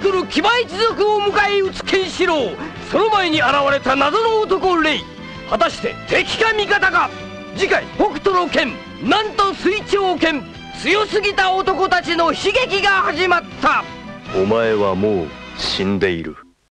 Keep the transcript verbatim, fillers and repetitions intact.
来る騎馬一族を迎え撃つケンシロウ。その前に現れた謎の男レイ。果たして敵か味方か。次回北斗の拳、なんと水長拳、強すぎた男たちの悲劇が始まった。 お前はもう死んでいる。